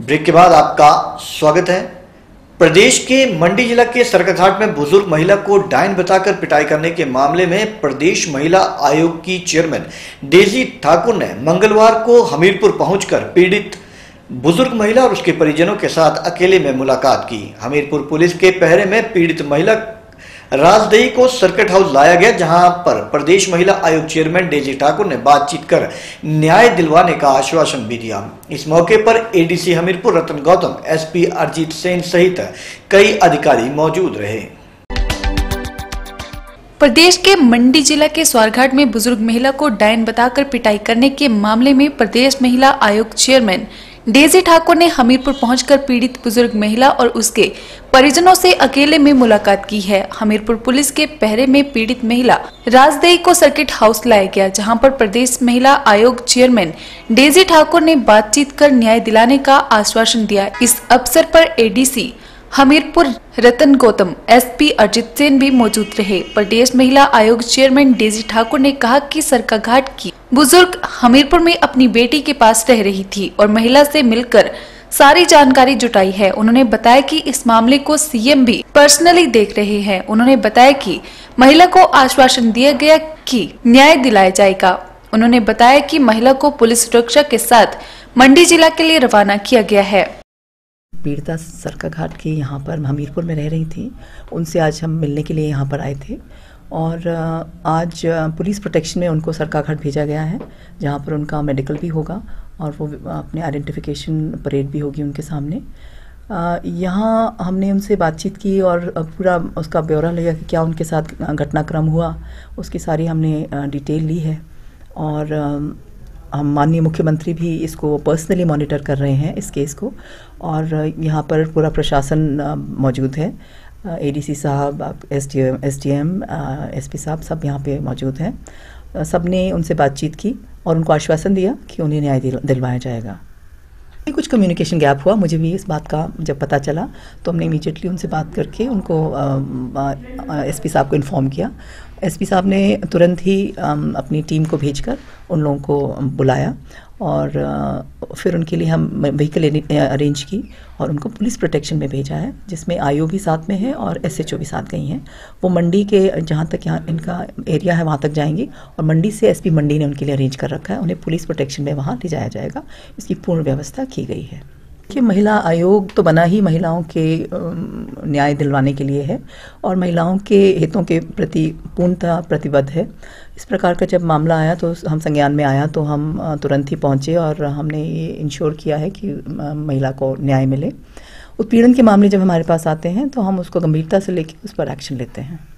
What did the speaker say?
Break के बाद आपका स्वागत है। प्रदेश के मंडी जिला के सरकाघाट में बुजुर्ग महिला को डायन बताकर पिटाई करने के मामले में प्रदेश महिला आयोग की चेयरमैन डेजी ठाकुर ने मंगलवार को हमीरपुर पहुंचकर पीड़ित बुजुर्ग महिला और उसके परिजनों के साथ अकेले में मुलाकात की। हमीरपुर पुलिस के पहरे में पीड़ित महिला राजदही को सर्किट हाउस लाया गया, जहां पर प्रदेश महिला आयोग चेयरमैन डेजी ठाकुर ने बातचीत कर न्याय दिलवाने का आश्वासन भी दिया। इस मौके पर एडीसी हमीरपुर रतन गौतम, एसपी अरजीत सेन सहित कई अधिकारी मौजूद रहे। प्रदेश के मंडी जिला के स्वारघाट में बुजुर्ग महिला को डायन बताकर पिटाई करने के मामले में प्रदेश महिला आयोग चेयरमैन डेजी ठाकुर ने हमीरपुर पहुंचकर पीड़ित बुजुर्ग महिला और उसके परिजनों से अकेले में मुलाकात की है। हमीरपुर पुलिस के पहरे में पीड़ित महिला राजदही को सर्किट हाउस लाया गया, जहां पर प्रदेश महिला आयोग चेयरमैन डेजी ठाकुर ने बातचीत कर न्याय दिलाने का आश्वासन दिया। इस अवसर पर एडीसी हमीरपुर रतन गौतम, एसपी अरजीत सेन भी मौजूद रहे। प्रदेश महिला आयोग चेयरमैन डेजी ठाकुर ने कहा कि सरकाघाट की बुजुर्ग हमीरपुर में अपनी बेटी के पास रह रही थी और महिला से मिलकर सारी जानकारी जुटाई है। उन्होंने बताया कि इस मामले को सीएम भी पर्सनली देख रहे हैं। उन्होंने बताया कि महिला को आश्वासन दिया गया कि न्याय दिलाया जाएगा। उन्होंने बताया कि महिला को पुलिस सुरक्षा के साथ मंडी जिला के लिए रवाना किया गया है। पीड़िता सरकाघाट की यहाँ पर हमीरपुर में रह रही थी, उनसे आज हम मिलने के लिए यहाँ पर आए थे और आज पुलिस प्रोटेक्शन में उनको सरकाघाट भेजा गया है, जहाँ पर उनका मेडिकल भी होगा और वो अपने आइडेंटिफिकेशन परेड भी होगी उनके सामने। यहाँ हमने उनसे बातचीत की और पूरा उसका ब्यौरा लिया कि क्या उनके साथ घटनाक्रम हुआ, उसकी सारी हमने डिटेल ली है और हम माननीय मुख्यमंत्री भी इसको पर्सनली मॉनिटर कर रहे हैं इस केस को। और यहाँ पर पूरा प्रशासन मौजूद है, एडीसी साहब, एसडीएम, एसपी साहब सब यहाँ पे मौजूद हैं। सब ने उनसे बातचीत की और उनको आश्वासन दिया कि उन्हें न्याय दिलवाया जाएगा। कुछ कम्युनिकेशन गैप हुआ, मुझे भी इस बात का जब पता चला तो हमने इमीडिएटली उनसे बात करके उनको एसपी साहब को इन्फॉर्म किया। एसपी साहब ने तुरंत ही अपनी टीम को भेजकर उन लोगों को बुलाया और फिर उनके लिए हम व्हीकल अरेंज की और उनको पुलिस प्रोटेक्शन में भेजा है, जिसमें आईओ भी साथ में है और एसएचओ भी साथ गई हैं। वो मंडी के जहाँ तक यहाँ इनका एरिया है वहाँ तक जाएंगी और मंडी से एसपी मंडी ने उनके लिए अरेंज कर रखा है, उन्हें पुलिस प्रोटेक्शन में वहाँ ले जाया जाएगा। इसकी पूर्ण व्यवस्था की गई है कि महिला आयोग तो बना ही महिलाओं के न्याय दिलवाने के लिए है और महिलाओं के हितों के प्रति पूर्णतः प्रतिबद्ध है। इस प्रकार का जब मामला आया तो हम संज्ञान में आया तो हम तुरंत ही पहुंचे और हमने ये इंश्योर किया है कि महिला को न्याय मिले। उत्पीड़न के मामले जब हमारे पास आते हैं तो हम उसको गंभीरता से लेकर उस पर एक्शन लेते हैं।